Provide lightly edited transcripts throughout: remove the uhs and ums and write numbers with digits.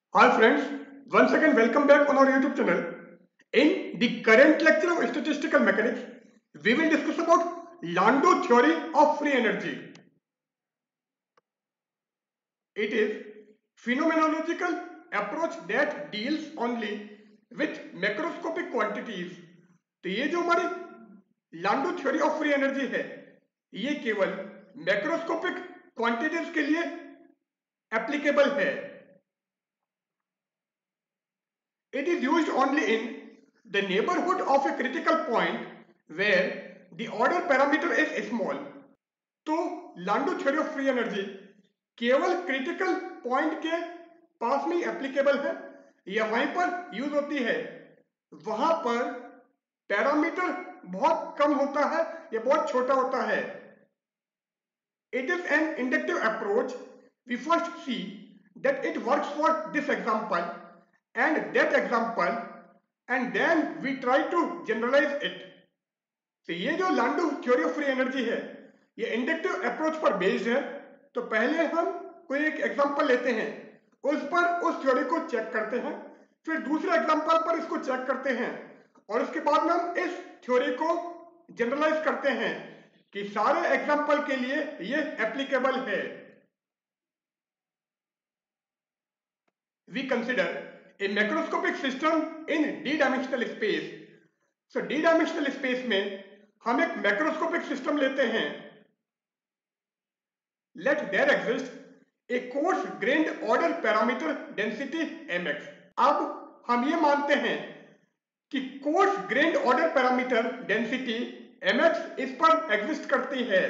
Hi friends, once again welcome back on our YouTube channel. In the current lecture of statistical mechanics, we will discuss about Landau theory of free energy. It is phenomenological approach that deals only with macroscopic quantities. तो ये जो हमारी Landau theory of free energy है, ये केवल macroscopic quantities के लिए applicable है. It is used only in the neighborhood of a critical point where the order parameter is small. तो Landau theory of free energy केवल क्रिटिकल पॉइंट के पास में एप्लीकेबल है या वहीं पर यूज होती है वहां पर पैरामीटर बहुत कम होता है या बहुत छोटा होता है. It is an inductive approach. We first see that it works for this example and that example and then we try to generalize it. तो ये जो Landau theory of free energy है ये इंडक्टिव अप्रोच पर based है. तो पहले हम कोई एक एग्जांपल लेते हैं, उस पर उस थ्योरी को चेक करते हैं, फिर दूसरे एग्जांपल पर इसको चेक करते हैं और उसके बाद में हम इस थ्योरी को जनरलाइज करते हैं कि सारे एग्जांपल के लिए ये एप्लीकेबल है. We consider a macroscopic system in d-dimensional space. So d-dimensional space में हम एक मैक्रोस्कोपिक सिस्टम लेते हैं. Let there exist a coarse grained order parameter density mx. अब हम ये मानते हैं कि coarse grained order parameter density mx इस पर एग्जिस्ट करती है.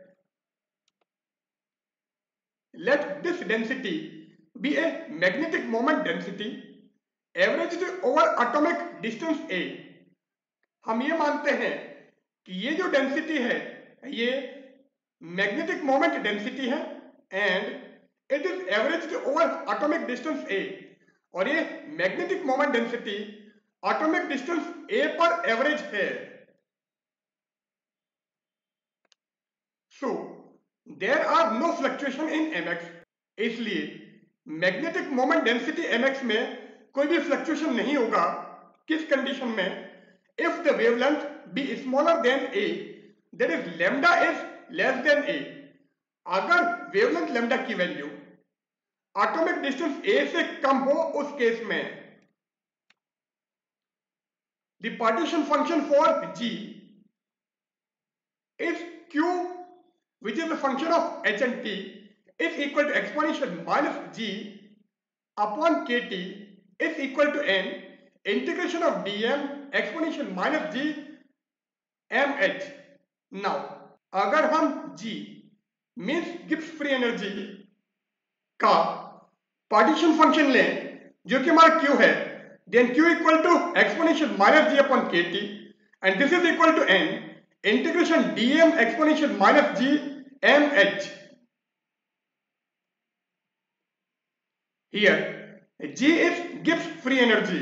Let this density be a magnetic moment density averaged over atomic distance a. हम ये मानते हैं कि ये जो डेंसिटी है ये मैग्नेटिक मोमेंट डेंसिटी है and it is averaged over atomic distance a. और ये magnetic moment density atomic distance a पर एवरेज है. So there are no fluctuation in mx. इसलिए मैग्नेटिक मोमेंट डेंसिटी mx में कोई भी फ्लक्चुएशन नहीं होगा. किस कंडीशन में? If the wavelength be smaller than a, that is lambda is less than a. अगर वेवलेंथ लैम्डा की वैल्यू एटॉमिक डिस्टेंस a से कम हो उस केस में the partition function for g is q which is a function of h and t is equal to exponential minus g upon kt is equal to n integration of dm exponential minus g mh. now अगर हम g means Gibbs free energy का partition function लें जो कि हमारा q है, then q equal to exponential minus G upon K T and this is equal to n integration dm exponential minus G mh. Here g is Gibbs free energy.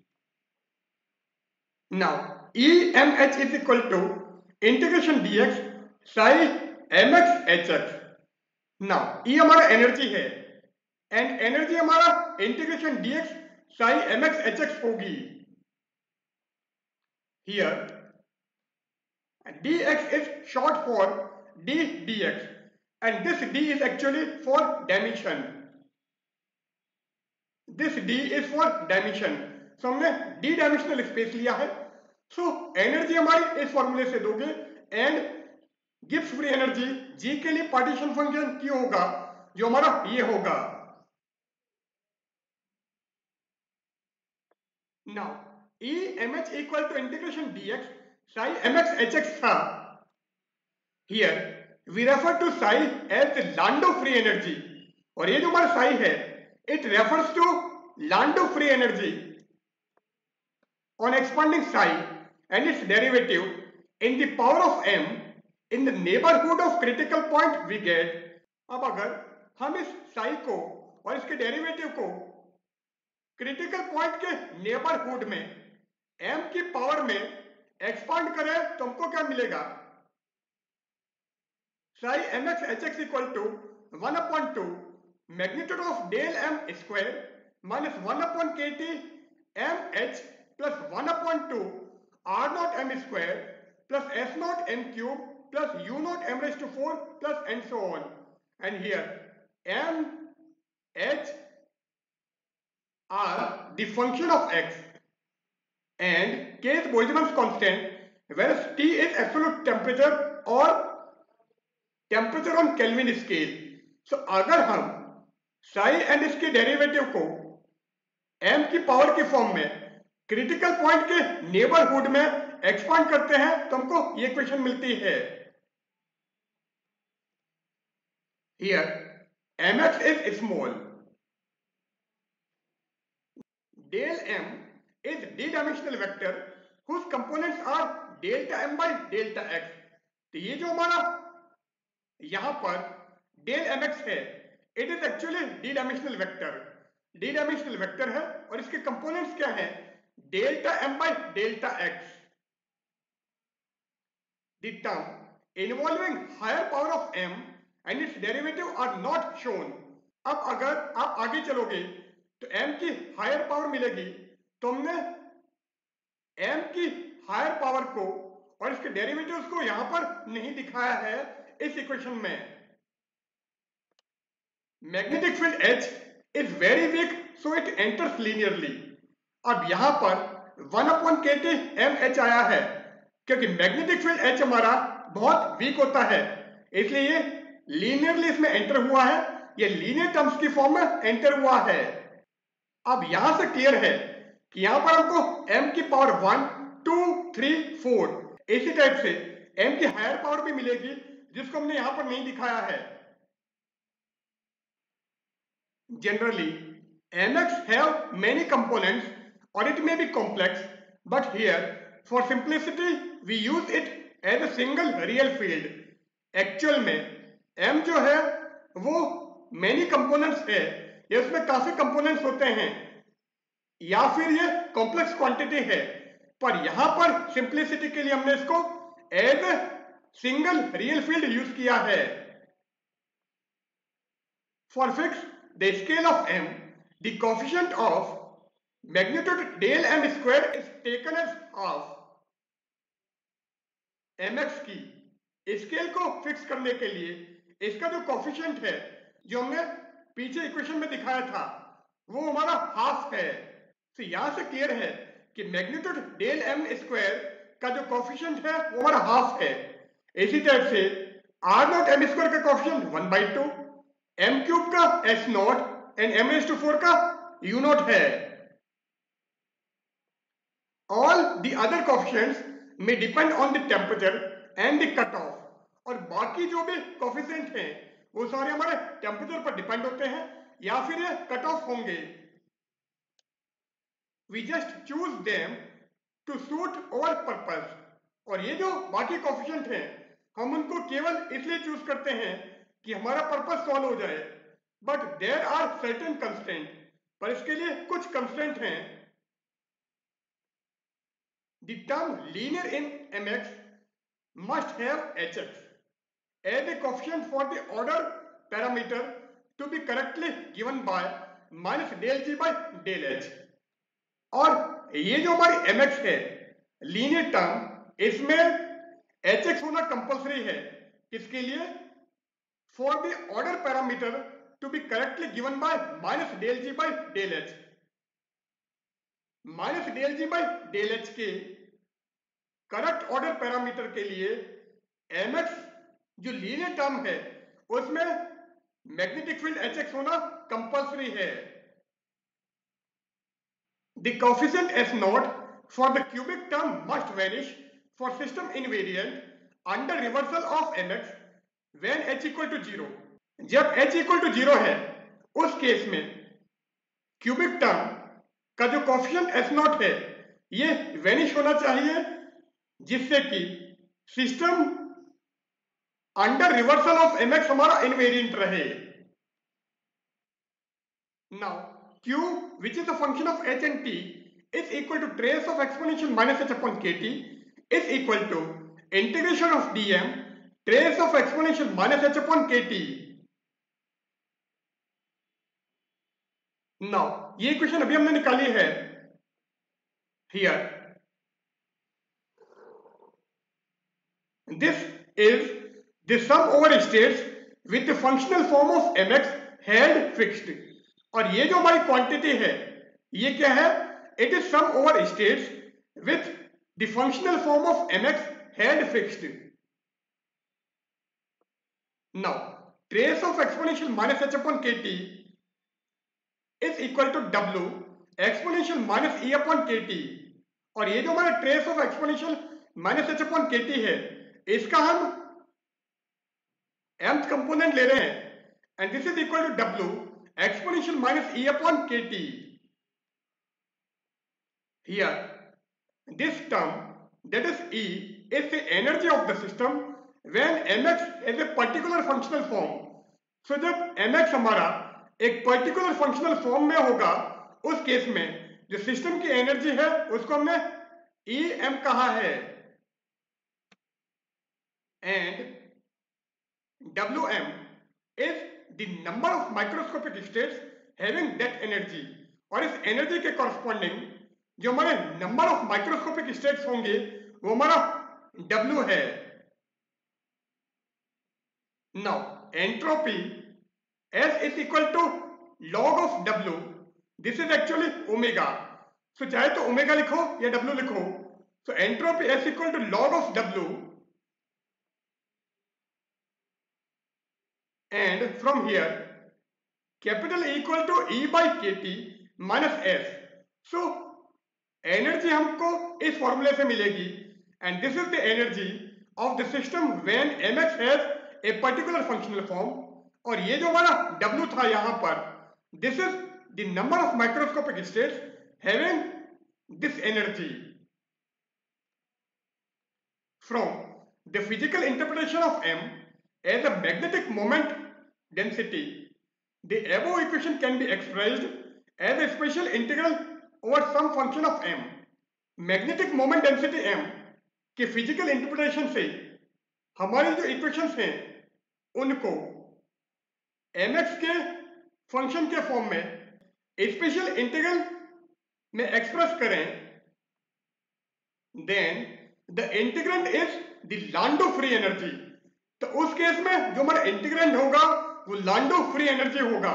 Now emh is equal to integration dx psi mx hx. Now e हमारा energy है and energy हमारा integration dx psi mx hx होगी. Here dx is short for d dx and this d is actually for dimension. This d is for dimension. So हमने d dimensional space लिया है. So energy हमारी इस फॉर्मूले से दोगे and Gibbs free energy g के लिए पार्टीशन फंक्शन q होगा जो हमारा ये होगा. Now e mh equal to integration dx psi mx hx था. Here we refer to psi as the Landau free energy और ये जो हमारा psi है it refers to Landau free energy on expanding psi and its derivative in the power of m in the neighborhood of critical point we get. अब अगर हम इस psi को और इसके डेरिवेटिव को क्रिटिकल पॉइंट के नेबरहुड में m की पावर में एक्सपांड करें तो हमको क्या मिलेगा? psi mx hx equal to 1/2 magnitude of del m square minus 1 upon kt mh plus 1 upon 2 r naught m square plus s naught m cube plus u naught m raised to 4 plus and so on. And here m, h are the function of x and k is Boltzmann's constant, whereas T is absolute temperature or temperature on Kelvin scale. So अगर हम psi and इसके derivative को m की power के form में critical point के neighbourhood में expand करते हैं तो हमको ये इक्वेशन मिलती है. Here mx is small. Del m is d-dimensional vector whose components are delta m by delta x. तो ये जो हमारा यहां पर डेल mx है, it is actually D dimensional vector. D dimensional vector है और इसके कंपोनेंट्स क्या हैं? Delta m by delta x. The term involving higher power of m and its derivative are not shown. अब अगर आप आगे चलोगे तो m की हायर पावर मिलेगी, तो हमने m की हायर पावर को और इसके डेरिवेटिव्स को यहां पर नहीं दिखाया है इस इक्वेशन में. Magnetic field H is very weak so it enters linearly. अब यहां पर 1 अपॉन kt mh आया है क्योंकि मैग्नेटिक फील्ड H हमारा बहुत वीक होता है, इसलिए ये लीनियरली इसमें एंटर हुआ है. ये लीनियर टर्म्स की फॉर्म में एंटर हुआ है. अब यहां से क्लियर है कि यहां पर हमको m की पावर 1, 2, 3, 4 इसी टाइप से m की हायर पावर भी मिलेगी जिसको हमने यहां पर नहीं दिखाया है. Generally, mx have many components or it may be complex, but here for simplicity we use it as a single real field. Actual में m जो है वो many components है, ये उसमें काफी components होते हैं या फिर ये complex quantity है, पर यहां पर simplicity के लिए हमने इसको as a single real field use किया है. For fix the scale of m, the coefficient of magnitude del m square is taken as half. mx की स्केल को फिक्स करने के लिए इसका जो कोफिशिएंट है जो हमने पीछे इक्वेशन में दिखाया था वो हमारा हाफ है. तो यहां से क्लियर है कि मैग्नीट्यूड डेल एम स्क्वायर का जो कोफिशिएंट है वो हमारा हाफ है. इसी टाइप से आर नॉट एम स्क्वायर का कोफिशिएंट 1/2, m क्यूब का s नॉट एंड m रेज़ टू 4 का u नॉट है. All the other coefficients may depend on the temperature and the cutoff. और बाकी जो भी कोफिशिएंट हैं वो सारे हमारे टेम्परेचर पर डिपेंड होते हैं या फिर ये कट ऑफ होंगे. We just choose them to suit our purpose. और ये जो बाकी कोफिशिएंट हैं हम उनको केवल इसलिए चूज करते हैं कि हमारा पर्पस सॉल्व हो जाए. But there are certain constraint, पर इसके लिए कुछ कंस्ट्रेंट हैं. The term linear in mx must have hx as a coefficient for the order parameter to be correctly given by minus del g by del h. और ये जो हमारी mx है लीनियर टर्म, इसमें hx होना compulsory है. इसके लिए for the order parameter to be correctly given by minus del g by del h. Minus del G by del H के करेक्ट ऑर्डर पैरामीटर के लिए mx जो लीनियर टर्म है उसमें मैग्नेटिक फील्ड hx होना कंपल्सरी है. The coefficient s naught for the cubic term must vanish for system invariant under reversal of mx when h equal to 0. जब h equal to 0 है उस case में cubic term का जो coefficient s not है ये vanish होना चाहिए जिससे कि system under reversal of mx हमारा इनवेरिएंट रहे. Now q which is a function of h and t is equal to trace of exponential minus h upon kt is equal to integration of dm trace of exponential minus h upon kt. Now ये equation अभी हमने निकाली है here, this is the sum over states with the functional form of mx held fixed. और ये जो हमारी quantity है ये क्या है, it is sum over states with the functional form of mx held fixed. Now trace of exponential minus h upon kt is equal to w exponential minus e upon kt। और ये जो हमारा trace of exponential minus H upon kt है इसका हम mth component ले रहे हैं and this is equal to w exponential minus e upon kt। Here this term that is E is the energy of the system when mx is a particular functional form। so जब mx हमारा एक particular functional form में होगा उस case में जो system की energy है उसको हमने ई एम कहा है and W M is the number of microscopic states having that energy. और इस एनर्जी के कॉरस्पॉन्डिंग जो हमारे नंबर ऑफ माइक्रोस्कोपिक स्टेट्स होंगे वो हमारा W है। Now entropy S is equal to log of W, this is actually omega. So चाहे तो ओमेगा लिखो या W लिखो। So entropy S equal to log of W and from here capital E equal to E by KT minus S। So energy हमको इस फॉर्मूले से मिलेगी and this is the energy of the system when mx has a particular functional form. और ये जो हमारा W था यहां पर this is the number of microscopic states having this energy. From the physical interpretation of m as a magnetic moment density the above equation can be expressed as a special integral over some function of m। Magnetic moment density m के physical interpretation से हमारी जो equations हैं उनको mx के function के form में special integral में एक्सप्रेस करें then the integrand is the Landau free energy. तो उस केस में जो हमारा इंटीग्रेंड होगा वो लांडो फ्री एनर्जी होगा।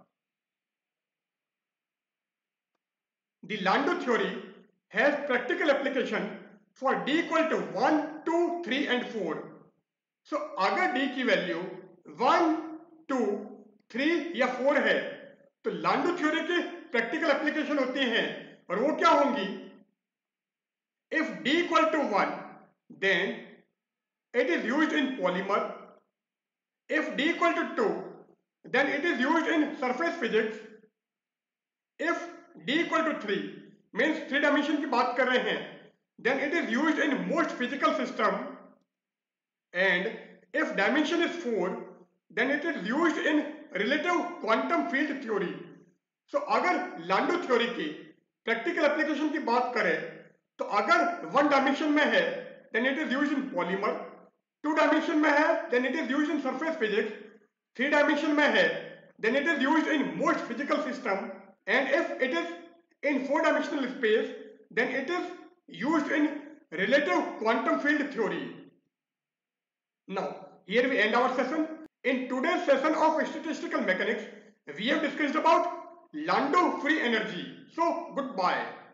The Landau theory has practical application for d equal to 1, 2, 3 and 4। So अगर d की वैल्यू 1, 2, 3 या 4 है तो लांडो थ्योरी की प्रैक्टिकल एप्लीकेशन होती हैं और वो क्या होंगी, if d equal to 1 then it is used in polymer, if d equal to 2 then it is used in surface physics, if d equal to 3 means 3 dimension की बात कर रहे हैं then it is used in most physical system, and if dimension is 4 then it is used in relative quantum field theory। so अगर Landau theory की practical application की बात करें तो अगर 1 डायमेंशन में है then it is used in polymer, 2 dimension में है then it is used in surface physics, 3 dimension में है then it is used in most physical system, and if it is in 4-dimensional space then it is used in relative quantum field theory। Now here we end our session। In today's session of statistical mechanics we have discussed about Landau free energy। So goodbye।